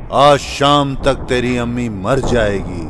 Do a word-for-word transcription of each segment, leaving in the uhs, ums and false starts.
आज शाम तक तेरी अम्मी मर जाएगी।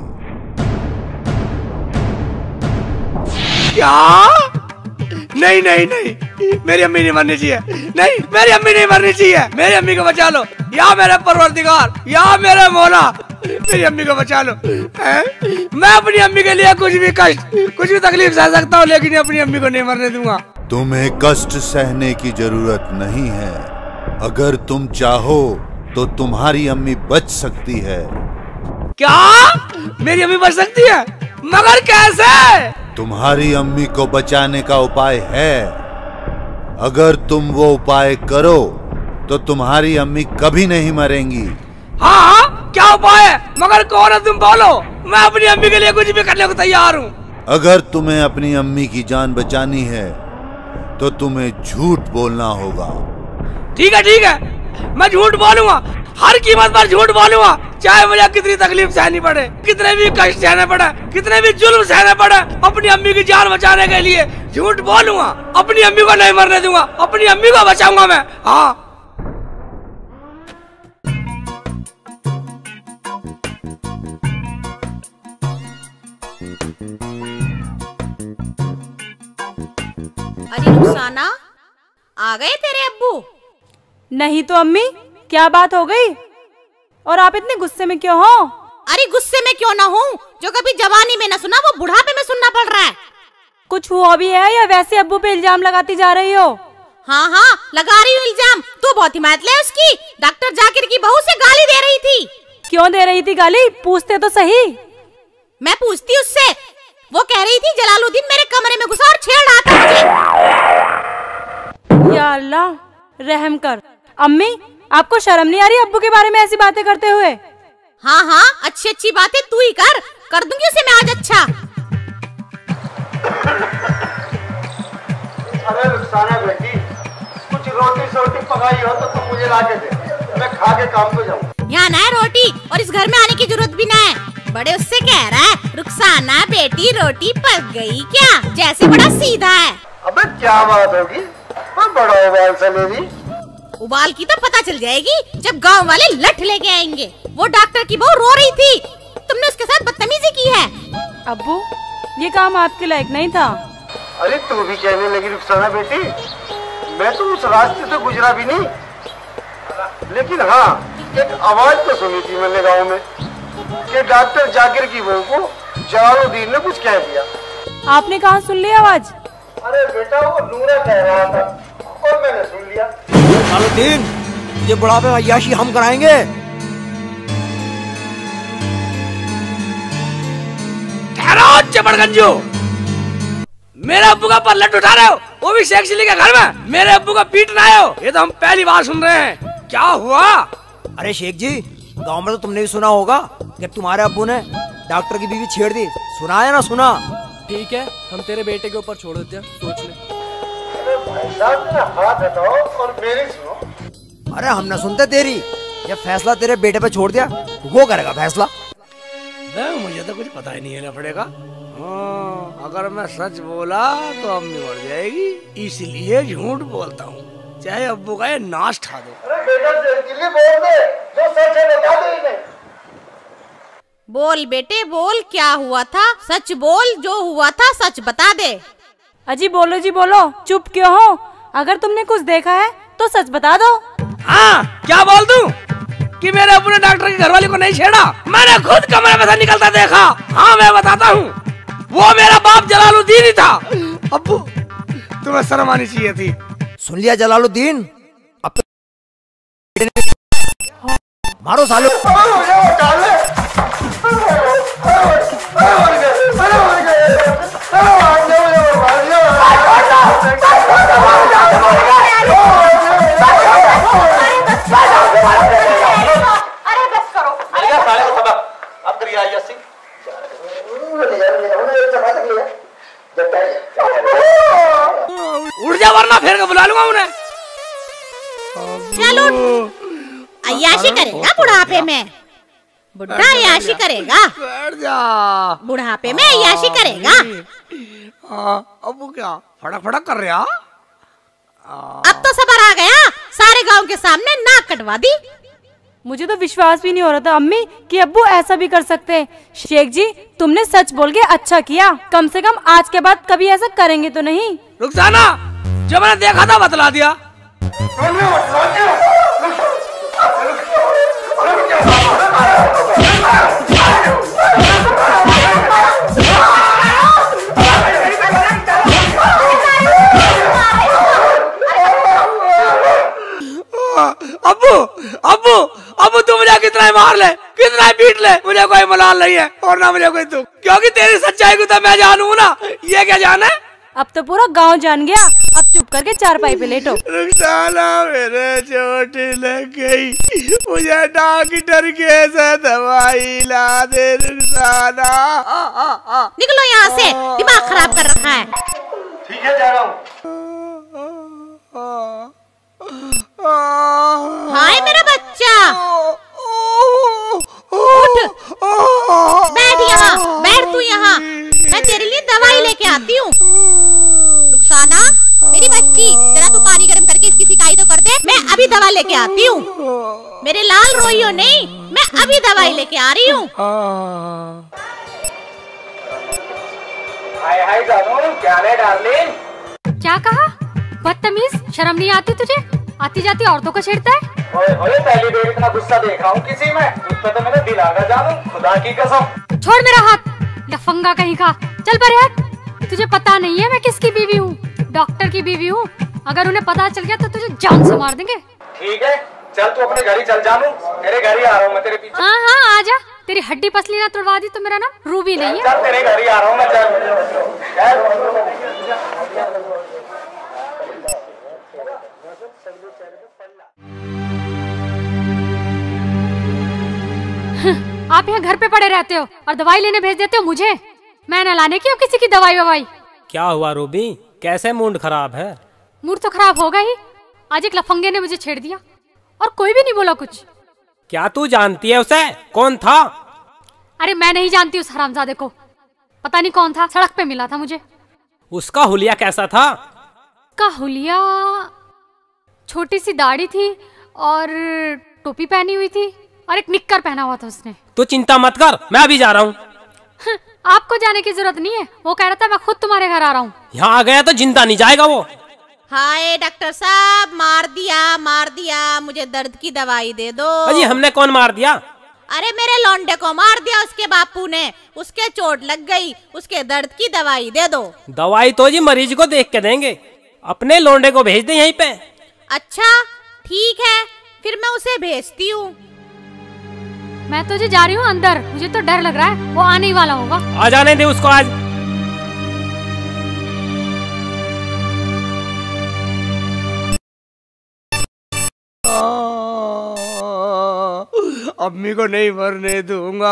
क्या? नहीं नहीं नहीं, मेरी अम्मी नहीं मरनी चाहिए। नहीं, मेरी अम्मी नहीं मरनी चाहिए। मेरी अम्मी को बचा लो, या मेरे परवरदिगार, या मेरे मौला, मेरी अम्मी को बचा लो। है? मैं अपनी अम्मी के लिए कुछ भी कष्ट, कुछ भी तकलीफ सह सकता हूँ, लेकिन अपनी अम्मी को नहीं मरने दूंगा। तुम्हें कष्ट सहने की जरूरत नहीं है। अगर तुम चाहो तो तुम्हारी अम्मी बच सकती है। क्या? मेरी अम्मी बच सकती है? मगर कैसे? तुम्हारी अम्मी को बचाने का उपाय है। अगर तुम वो उपाय करो तो तुम्हारी अम्मी कभी नहीं मरेंगी। हाँ हाँ, क्या उपाय है? मगर कौन है, तुम बोलो। मैं अपनी अम्मी के लिए कुछ भी करने को तैयार हूँ। अगर तुम्हें अपनी अम्मी की जान बचानी है तो तुम्हें झूठ बोलना होगा। ठीक है ठीक है, मैं झूठ बोलूंगा, हर कीमत पर झूठ बोलूंगा, चाहे मुझे कितनी तकलीफ सहनी पड़े, कितने भी कष्ट सहने पड़े, कितने भी जुल्म सहने पड़े, अपनी अम्मी की जान बचाने के लिए झूठ बोलूंगा। अपनी अम्मी को नहीं मरने दूंगा, अपनी अम्मी को बचाऊंगा मैं। हाँ, अरे रुखसाना, आ गए तेरे अब्बू? नहीं तो अम्मी, क्या बात हो गई? और आप इतने गुस्से में क्यों हो? अरे गुस्से में क्यों ना हूँ, जो कभी जवानी में न सुना वो बुढ़ापे में सुनना पड़ रहा है। कुछ हुआ भी है या वैसे अब्बू पे इल्जाम लगाती जा रही हो? हाँ हाँ, लगा रही हूँ इल्जाम। तू बहुत हिम्मत ले उसकी। डॉक्टर जाकिर की बहू से गाली दे रही थी। क्यों दे रही थी गाली? पूछते तो सही। मैं पूछती उससे। वो कह रही थी जलालुद्दीन मेरे कमरे में घुसा और छेड़ रहा था मुझे। या अल्लाह, रहम कर। अम्मी, आपको शर्म नहीं आ रही अब्बू के बारे में ऐसी बातें करते हुए? हाँ हाँ, अच्छी अच्छी बातें तू ही कर कर दूंगी उसे मैं आज। अच्छा अरे रुखसाना बेटी, कुछ रोटी सोटी पकाई हो तो तुम मुझे ला के दे, मैं खा के काम पे जाऊँ। यहाँ ना है रोटी, और इस घर में आने की जरूरत भी ना है। बड़े उससे कह रहा है रुखसाना बेटी रोटी पक गई क्या, जैसे बड़ा सीधा है। अबे क्या बात होगी, बड़ा उबाल से मेरी। उबाल की तो पता चल जाएगी जब गांव वाले लठ लेके आएंगे। वो डॉक्टर की बहू रो रही थी, तुमने उसके साथ बदतमीजी की है। अब्बू, ये काम आपके लायक नहीं था। अरे तू भी कहने लगी रुखसाना बेटी, मैं तो उस रास्ते से गुजरा भी नहीं, लेकिन हाँ एक आवाज तो सुनी थी मैंने गांव में कि डॉक्टर जाकिर की बहू को जलालुद्दीन ने कुछ कह दिया। आपने कहाँ सुन ली आवाज? अरे बेटा, वो नूरा कह रहा था और मैंने सुन लिया। जलालुद्दीन, ये बुढ़ापे में अय्याशी हम कराएंगे। ठहरो चपड़गंजो, मेरे अब्बू का पल्लट उठा रहे हो, वो भी शेख चिल्ली के घर में। मेरे अब्बू का पीटना है हो, ये तो हम पहली बार सुन रहे हैं। क्या हुआ? अरे शेख जी, गांव में तो तुमने भी सुना होगा जब तुम्हारे अब्बू ने डॉक्टर की बीवी छेड़ दी। सुना है ना? सुना? ठीक है, हम तेरे बेटे के ऊपर छोड़ देते हैं, सोच ले। अरे भाई साहब, मेरा हाथ हटाओ और मेरी सुनो। अरे हम न सुनते तेरी। जब फैसला तेरे बेटे पे छोड़ दिया, वो करेगा फैसला। मुझे तो कुछ पता ही नहीं है लफड़े का। हाँ, अगर मैं सच बोला तो अम्मी मर जाएगी, इसलिए झूठ बोलता हूँ, चाहे अब्बू का ये नाश ठा दो। अरे बेटा जल्दी बोल दे, जो सच है बता दे इन्हें। बोल बेटे बोल, क्या हुआ था सच बोल, जो हुआ था सच बता दे। अजी बोलो जी बोलो, चुप क्यों हो? अगर तुमने कुछ देखा है तो सच बता दो। हाँ, क्या बोल दूं कि मेरे अब्बू ने डॉक्टर की घरवाली को नहीं छेड़ा, मैंने खुद कमरे में से निकलता देखा। हाँ मैं बताता हूँ, वो मेरा बाप जलालुद्दीन ही था। अब्बू, तुम्हें शर्म आनी चाहिए थी। सुन लिया जलालुद्दीन? अब मारो सालो। उड़ जा वरना फिर के बुला लूंगा उन्हें। चलो, अय्याशी करेगा बुढ़ापे में, बुढ़ा अय्याशी करेगा। बैठ जा, बुढ़ापे में अय्याशी करेगा। अब्बू क्या फड़क फड़क कर रहा? अब तो सबर आ गया, सारे गांव के सामने नाक कटवा दी। मुझे तो विश्वास भी नहीं हो रहा था अम्मी कि अब्बू ऐसा भी कर सकते हैं। शेख जी तुमने सच बोल के अच्छा किया, कम से कम आज के बाद कभी ऐसा करेंगे तो नहीं। रुखसाना, जो मैंने देखा था बतला दिया। अब्बू अब्बू अब्बू तू मुझे कितना ही मार ले, कितना ही पीट ले, मुझे कोई मलाल नहीं है और ना मुझे कोई दुख, क्योंकि तेरी सच्चाई को तो मैं जानू ना। ये क्या जाने? अब तो पूरा गांव जान गया। अब चुप करके चारपाई पे लेटो। रुखसाना मेरे चोट लग गई, मुझे डॉक्टर के से दवाई ला दे रुखसाना। निकलो यहाँ से, दिमाग खराब कर रखा है। ठीक है जा रहा हूँ। हाय मेरा बच्चा, उठ, बैठ यहाँ, बैठ तू यहाँ, मैं तेरे लिए दवाई लेके आती हूँ। रुखसाना मेरी बच्ची, जरा तू पानी गर्म करके इसकी सिकाई तो कर दे, मैं अभी दवा लेके आती हूँ। मेरे लाल रोइयो नहीं, मैं अभी दवाई लेके आ रही हूँ। हाय हाय जानू, क्या है डार्लिंग? क्या कहा? बदतमीज, शर्म नहीं आती तुझे? आती जाती औरतों को छेड़ता है। ओए ओए, पहली बार इतना गुस्सा देखा हूँ किसी में, तुझ तो मेरा दिल आ गया जानू, खुदा की कसम। छोड़ मेरा हाथ, लफंगा कहीं का, चल परे हट। तुझे पता नहीं है मैं किसकी बीवी हूँ? डॉक्टर की बीवी हूँ। अगर उन्हें पता चल गया तो तुझे जान से मार देंगे। ठीक है, चल तू अपने घर ही चल जानू, तेरे घर ही आ रहा हूँ मैं तेरे पीछे। हाँ हाँ आजा, तेरी हड्डी पसली ना तोड़वा दी तो मेरा नाम रूबी नहीं है। चल तेरे घर ही आ रहा हूँ मैं, चल। आप यहाँ घर पे पड़े रहते हो और दवाई लेने भेज देते हो मुझे। मैं न लाने की हूँ किसी की दवाई ववाई। क्या हुआ रूबी, कैसे मूड खराब है? मूड तो खराब होगा ही, आज एक लफंगे ने मुझे छेड़ दिया और कोई भी नहीं बोला कुछ। क्या तू जानती है उसे? कौन था? अरे मैं नहीं जानती उस हरामजादे को, पता नहीं कौन था, सड़क पे मिला था मुझे। उसका हुलिया कैसा था? का हुलिया छोटी सी दाढ़ी थी और टोपी पहनी हुई थी और एक निक्कर पहना हुआ था उसने। तू चिंता मत कर, मैं अभी जा रहा हूँ। आपको जाने की जरूरत नहीं है, वो कह रहा था मैं खुद तुम्हारे घर आ रहा हूँ। यहाँ आ गया तो जिंदा नहीं जाएगा वो। हाय डॉक्टर साहब, मार दिया मार दिया, मुझे दर्द की दवाई दे दो। अजी हमने कौन मार दिया? अरे मेरे लौंडे को मार दिया उसके बापू ने, उसके चोट लग गई, उसके दर्द की दवाई दे दो। दवाई तो जी मरीज को देख के देंगे, अपने लौंडे को भेज दे यहीं पे। अच्छा ठीक है, फिर मैं उसे भेजती हूँ। मैं तो जी जा रही हूँ अंदर, मुझे तो डर लग रहा है, वो आने ही वाला होगा। आ जाने दे उसको आज। अम्मी को नहीं मरने दूंगा,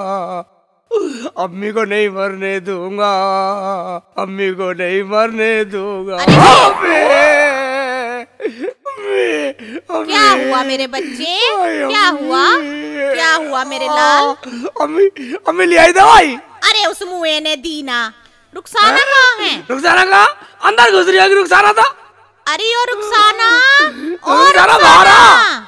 अम्मी को नहीं मरने दूंगा, अम्मी को नहीं मरने दूंगा। क्या हुआ मेरे बच्चे, क्या हुआ, क्या हुआ मेरे लाल? अम्मी अम्मी ले आई दवाई। अरे उस मुए ने दी ना। रुखसाना कहाँ है? रुखसाना कहाँ? अंदर घुस रही है। रुखसाना था। अरे ओ रुखसाना, ओ रुखसाना बाहर आ।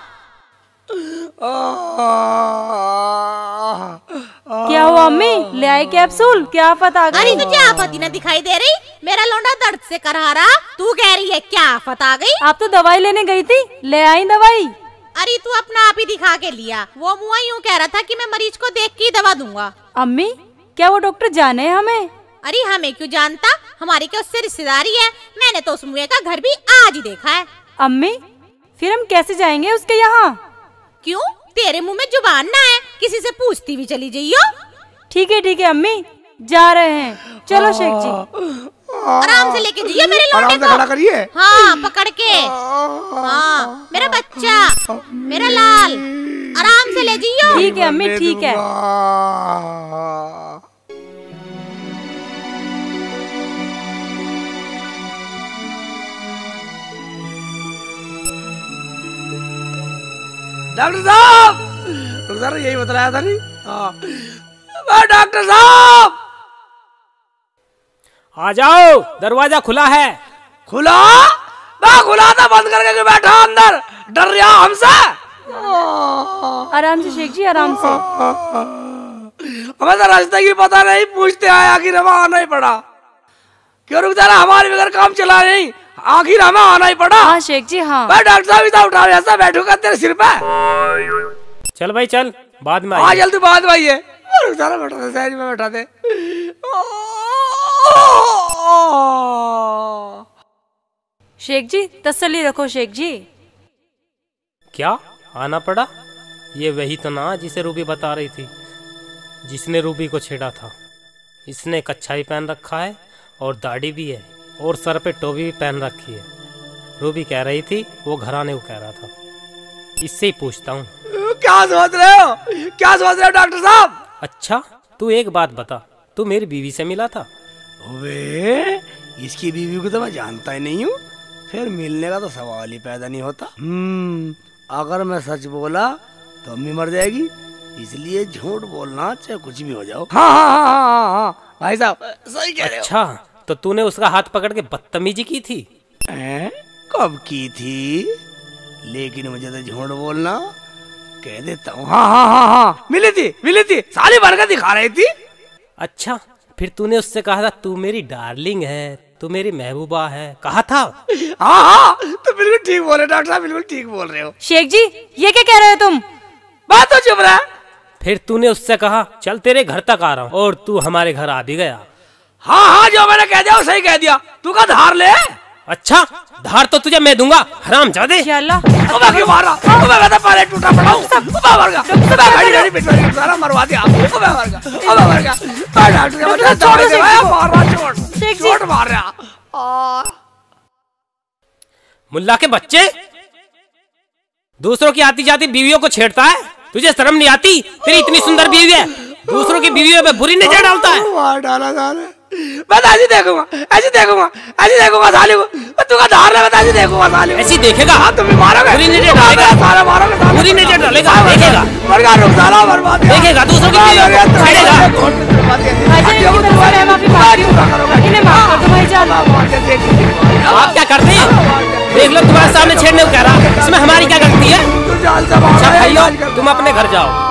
क्या हुआ अम्मी, ले आए कैप्सूल? क्या आफत आ गई? अरे तुझे आफत ही ना दिखाई दे रही? मेरा लौंडा दर्द से करहा रहा, तू कह रही है क्या आफत आ गई? आप तो दवाई लेने गई थी, ले आई दवाई। अरे तू अपना आप ही दिखा के लिया, वो मुआ यूँ कह रहा था कि मैं मरीज को देख के ही दवा दूंगा। अम्मी क्या वो डॉक्टर जाने हमें? अरे हमें क्यों जानता, हमारी क्या उससे रिश्तेदारी है? मैंने तो उस मुए का घर भी आज ही देखा है। अम्मी फिर हम कैसे जाएंगे उसके यहाँ? क्यों, तेरे मुंह में जुबान ना है, किसी से पूछती भी चली जाइयो। ठीक है ठीक है अम्मी, जा रहे हैं, चलो शेख जी। आराम से लेके जाइए मेरे लौंडे को। खड़ा करिए। हाँ पकड़ के। हाँ मेरा बच्चा, मेरा लाल, आराम से ले जाइयो। ठीक है अम्मी, ठीक है। डॉक्टर साहब, डॉक्टर साहब यही बताया था नहीं? हाँ डॉक्टर साहब आ जाओ, दरवाजा खुला है। खुला? मैं खुला था, बंद करके बैठा अंदर, डर रहा हमसे? आराम से शेख जी, आराम से। हमें तो रास्ते की पता नहीं, पूछते आए आखिर हमें आना ही पड़ा। क्यों रुक जा रहा, हमारे बगैर काम चला नहीं, आखिर हमें आना ही पड़ा। हाँ शेख जी हाँ। भाई डॉक्टर साहब इधर उठा, ऐसा बैठूंगा तेरे सिर पे। चल भाई चल, बाद में हाँ जल्दी बाद में आइए। रुक जा रहा, बैठा दे साइड में, बैठा दे। शेख जी तसल्ली रखो शेख जी। क्या आना पड़ा? ये वही तो ना जिसे रूबी बता रही थी, जिसने रूबी को छेड़ा था। इसने कच्छा भी पहन रखा है और दाढ़ी भी है और सर पे टोपी भी पहन रखी है। रूबी कह रही थी वो घर आने को कह रहा था। इससे ही पूछता हूँ। क्या सोच रहे हो, क्या सोच रहे हो डॉक्टर साहब? अच्छा तू एक बात बता, तू मेरी बीवी से मिला था? वे इसकी बीवी को तो मैं जानता ही नहीं हूँ, फिर मिलने का तो सवाल ही पैदा नहीं होता। हम्म, अगर मैं सच बोला तो अम्मी मर जाएगी, इसलिए झूठ बोलना चाहे कुछ भी हो जाओ। हाँ हाँ हाँ हाँ हाँ भाई साहब सही कह रहे हो। अच्छा तो तूने उसका हाथ पकड़ के बदतमीजी की थी? हैं? कब की थी? लेकिन मुझे तो झूठ बोलना कह देता हूँ। हाँ हाँ हाँ हाँ मिली थी, मिली थी, साली भर दिखा रही थी। अच्छा फिर तूने उससे कहा था तू मेरी डार्लिंग है, तू मेरी महबूबा है, कहा था? हाँ हाँ तो बिल्कुल ठीक बोल रहे डॉक्टर साहब, बिल्कुल ठीक बोल रहे हो। शेख जी ये क्या कह रहे हो तुम? बात तो चुप रहा। फिर तूने उससे कहा चल तेरे घर तक आ रहा हूँ, और तू हमारे घर आ भी गया। हाँ हाँ जो मैंने कह दिया वो सही कह दिया। तू का धार ले। अच्छा धार तो तुझे मैं दूंगा, हरामजादे। क्यों मारा? मैं पहले टूटा पड़ा हूँ, मर गया, गाड़ी गाड़ी पिटवा सारा मरवा दिया, मर गया, मर गया। चोट मार रहा। मुल्ला के बच्चे, दूसरों की आती जाती बीवियों को छेड़ता है, तुझे शर्म नहीं आती? तेरी इतनी सुंदर बीवी है, दूसरों की बीवियों पे बुरी नजर डालता है। मार डाला साले। मैं ऐसे देखूंगा, ऐसे देखूंगा, ऐसे देखूंगा साले को। तू का धार ले, मैं ऐसे देखूंगा साले को। ऐसी देखेगा? हाँ तुम भी मारोगे, बुरी नजर डालेगा, सारा मारोगे, बुरी नजर डालेगा, देखेगा, मर गया, रुक साला बर्बाद देखेगा, दूसरों की बीवियों को छेड़ेगा। आप क्या करते हैं? देख लो तुम्हारे सामने छेड़ने को कह रहा, इसमें हमारी क्या गलती है? अच्छा भाइयों तुम अपने घर जाओ।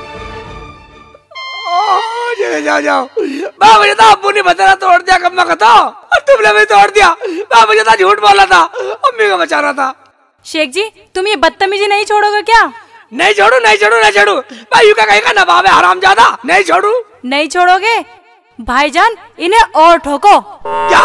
जाओ जाओ, मुझे तो अब्बू ने बताया तोड़ दिया कम्मा का, तो और तुमने भी तोड़ दिया। मुझे तो झूठ बोला था, अम्मी को बचाना था। शेख जी तुम ये बदतमीजी नहीं छोड़ोगे क्या? नहीं छोड़ू, नहीं छोड़ू, नहीं छोड़ू। भाई का कहीं का नवाब है हरामजादा, नहीं छोड़ू। नहीं छोड़ोगे? भाईजान इन्हें और ठोको। क्या?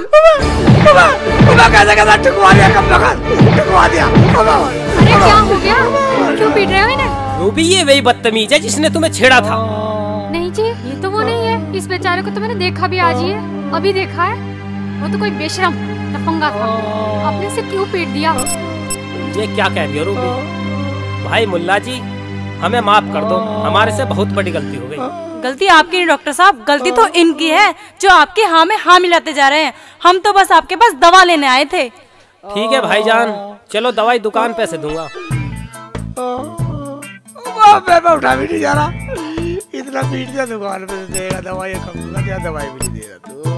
कैसे कैसे ठुकवा दिया कम्मा का, ठुकवा दिया। अरे क्या हो गया, क्यों पीट रहे हो इन्हें? रूबी ये वही बदतमीज है जिसने तुम्हें छेड़ा था। नहीं जी ये तो वो नहीं है, इस बेचारे को तो मैंने देखा भी आज ही है, अभी देखा है। वो तो कोई बेशरम लफंगा था, आपने से क्यों पीट दिया? ये क्या कह रही हो रूबी? भाई मुल्ला जी हमें माफ कर दो, हमारे से बहुत बड़ी गलती हो गई। गलती आपकी नहीं डॉक्टर साहब, गलती तो इनकी है जो आपके हाँ में हाँ मिलाते जा रहे हैं। हम तो बस आपके पास दवा लेने आए थे। ठीक है भाईजान, चलो दवाई दुकान पे से दूंगा। मैं उठा भी नहीं जा रहा, इतना पीट दिया दुकान पे देगा दवाई, कम दूंगा क्या, दवाई भी नहीं देगा तू।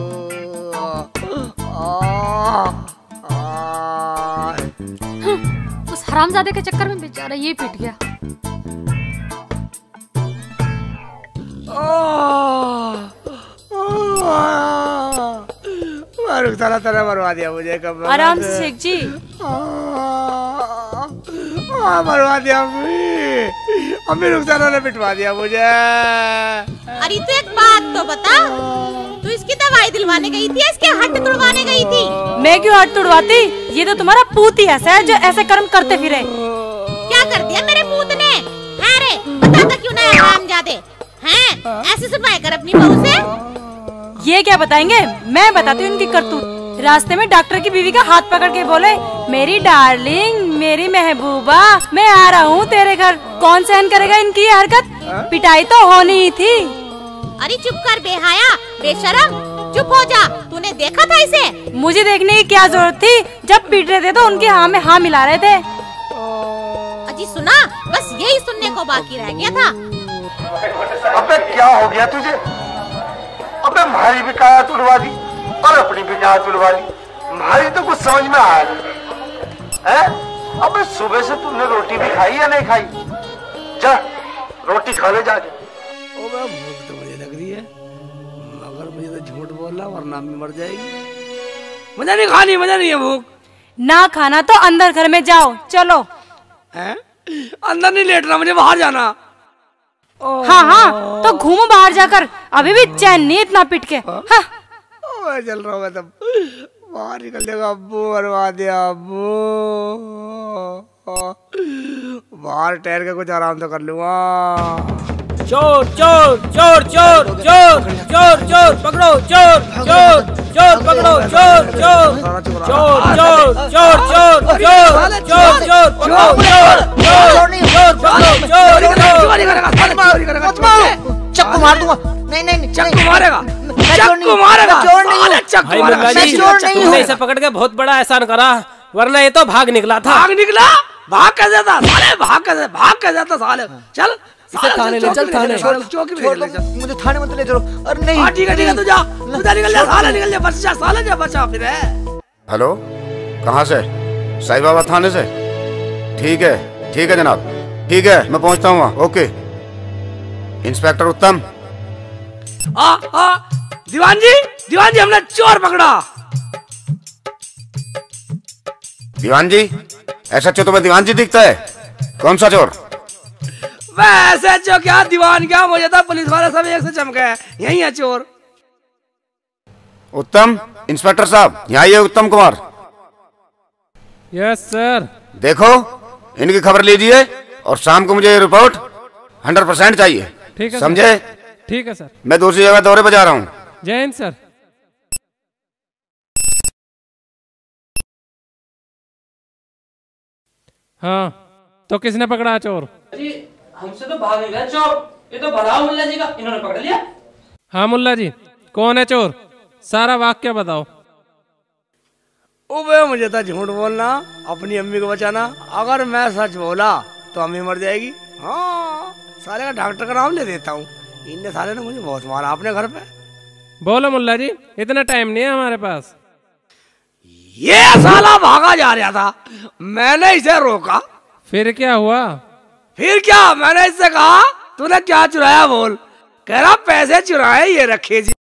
उस हरामजादे के चक्कर में बेचारा ये पीट गया। रुकता तरह मरवा दिया मुझे कब। आराम से शेख जी। मरवा दिया अम्मी, अम्मी रुकसाना ने पिटवा दिया मुझे। अरे तू एक बात तो बता, तू इसकी दवाई दिलवाने गई थी, इसके हड्ड तुड़वाने गई थी? मैं क्यों हड्ड तुड़वाती? ये तो तुम्हारा पूत ही ऐसा है जो ऐसे कर्म करते फिरे। क्या कर दिया मेरे पूत ने? है रे बताता क्यों ना हरामजादे, हैं? ऐसे सफाई कर अपनी बहू से। ये क्या बताएंगे, मैं बताती हूँ इनकी करतूत। रास्ते में डॉक्टर की बीवी का हाथ पकड़ के बोले, मेरी डार्लिंग, मेरी महबूबा, मैं आ रहा हूँ तेरे घर। कौन सहन करेगा इनकी ये हरकत? पिटाई तो होनी ही थी। अरे चुप कर बेहाया, बेशरम, चुप हो जा। तूने देखा था इसे? मुझे देखने की क्या जरूरत थी, जब पीट रहे थे तो उनके हाँ में हाँ मिला रहे थे। अजी सुना, बस यही सुनने को बाकी रह गया था। अबे क्या हो गया तुझे? अबे हमारी भी काया तुड़वा दी और अपनी भी काया तुड़वा दी। हमारी तो कुछ समझ में आया है? अबे सुबह से तुमने रोटी भी खाई या नहीं खाई? जा रोटी खा ले जाके। ओ बे भूख तो मुझे लग रही है, मगर मुझे तो झूठ बोलना वरना भी मर जाएगी। मुझे नहीं खानी, मुझे नहीं है भूख। ना खाना तो अंदर घर में जाओ, चलो। हैं? अंदर नहीं लेटना, मुझे बाहर जाना। हाँ हाँ तो घूमो बाहर जाकर, अभी भी चैन नहीं इतना पिट के। हाँ। मैं चल रहा हूँ, मैं तब बाहर निकल जाएगा। अब्बू बर्बाद दिया अब्बू, बाहर ठहर के कुछ आराम तो कर लूंगा। चोर चोर चोर चोर चोर चोर चोर पकड़ो, चोर चोर चोर पकड़ो, चोर चोर चोर चोर चोर चोर चोर चोर चोर पकड़ो, चोर चोर चोर पकड़ो, चोर चोर। चक्कू मार दूंगा। नहीं नहीं चक्कू मारेगा, चक्कू मारेगा, चोर नहीं हूँ। भाई मुल्ला जी, तुमने इसे पकड़ के बहुत बड़ा एहसान करा, वरना ये तो भाग निकला था। भाग निकला? भाग कैसे था साले? भाग कैसे भाग कैसे था साले? चल इसे थाने ले चल, थाने चौकी में ले चल। मुझे थाने मत ले चलो। अरे नहीं ठीक है ठीक है, तू जा, तू जा, निकल जा साले, निकल जा, बच जा साले, जा बचा फिर है। हेलो, कहाँ से? साईं बाबा थाने से? ठीक है ठीक है जनाब, ठीक है मैं पहुँचता हूँ वहाँ। ओके। इंस्पेक्टर उत्तम। आ, आ, दीवान जी, दीवान जी हमने चोर पकड़ा। दीवान जी? ऐसा चोर तुम्हें दीवान जी दिखता है? कौन सा चोर? वैसे चो क्या दीवान क्या, मुझे तो पुलिस वाले सब एक से चमके हैं, यही है चोर। उत्तम, इंस्पेक्टर साहब यहाँ आइए। उत्तम कुमार। Yes sir. देखो इनकी खबर लीजिए और शाम को मुझे रिपोर्ट हंड्रेड परसेंट चाहिए। ठीक है समझे? ठीक है सर। मैं दूसरी जगह दौरे पर जा रहा हूँ। जय हिंद सर। हाँ तो किसने पकड़ा चोर? जी हमसे तो भाग गया चोर, ये तो भराव मुल्ला जी का, इन्होंने पकड़ लिया। हाँ मुल्ला जी, कौन है चोर? सारा वाक्य बताओ। ओबे मुझे तो झूठ बोलना, अपनी अम्मी को बचाना। अगर मैं सच बोला तो अम्मी मर जाएगी। हाँ साले का डॉक्टर का नाम ले देता हूँ। इनने साले ने मुझे बहुत मारा अपने घर पे। बोलो मुल्ला जी, इतना टाइम नहीं है हमारे पास। ये साला भागा जा रहा था, मैंने इसे रोका। फिर क्या हुआ? फिर क्या, मैंने इससे कहा तूने क्या चुराया बोल। कह रहा पैसे चुराए, ये रखे जी।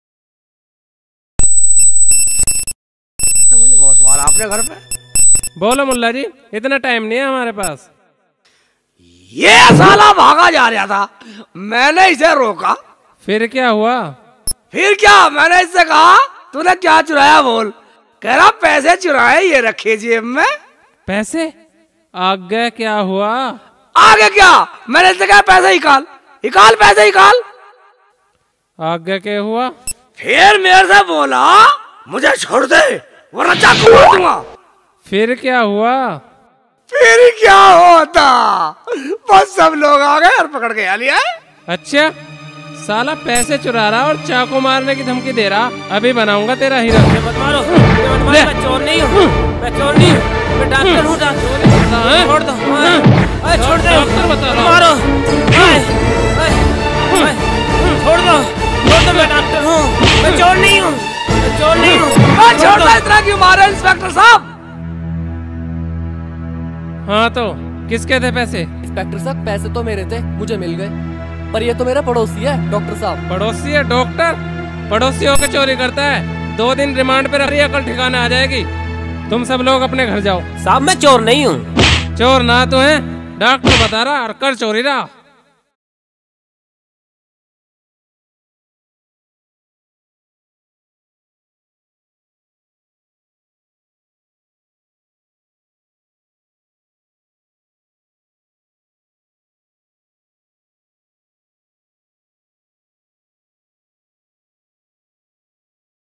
मुझे बहुत मारा अपने घर पे। बोलो मुल्ला जी, इतना टाइम नहीं है हमारे पास। ये साला भागा जा रहा था, मैंने इसे रोका। फिर क्या हुआ? फिर क्या, मैंने इससे कहा तूने क्या चुराया बोल। कह रहा पैसे चुराए, ये रखे जेब में। पैसे? आगे क्या हुआ? आगे क्या, मैंने इससे कहा पैसे निकाल, निकाल पैसे निकाल। आगे क्या हुआ? फिर मेरे से बोला मुझे छोड़ दे वरना चाकू मार दूंगा। फिर क्या हुआ? फिर क्या होता, बस सब लोग आ गए और पकड़ के आ लिया। अच्छा, साला पैसे चुरा रहा और चाकू मारने की धमकी दे रहा। अभी बनाऊंगा तेरा हीरो। मत मारो, मत मारो, मैं चोर नहीं हूँ, मैं चोर नहीं हूँ, मैं डॉक्टर हूँ। छोड़ दो, छोड़ दो, डॉक्टर बता रहा हूँ। मारो, छोड़ दो, छोड़ दो, मैं डॉक्टर हूँ, मैं चोर नहीं हूँ, मैं चोर नहीं हूँ। छोड़ दो, इतना क्यों मारे इंस्पेक्टर साहब? हाँ तो किसके थे पैसे? इंस्पेक्टर साहब पैसे तो मेरे थे, मुझे मिल गए, पर ये तो मेरा पड़ोसी है डॉक्टर साहब। पड़ोसी है डॉक्टर? पड़ोसी होकर चोरी करता है? दो दिन रिमांड पे रखिए, अकल ठिकाने आ जाएगी। तुम सब लोग अपने घर जाओ। साहब मैं चोर नहीं हूँ। चोर ना तो है, डॉक्टर बता रहा और कर चोरी रहा।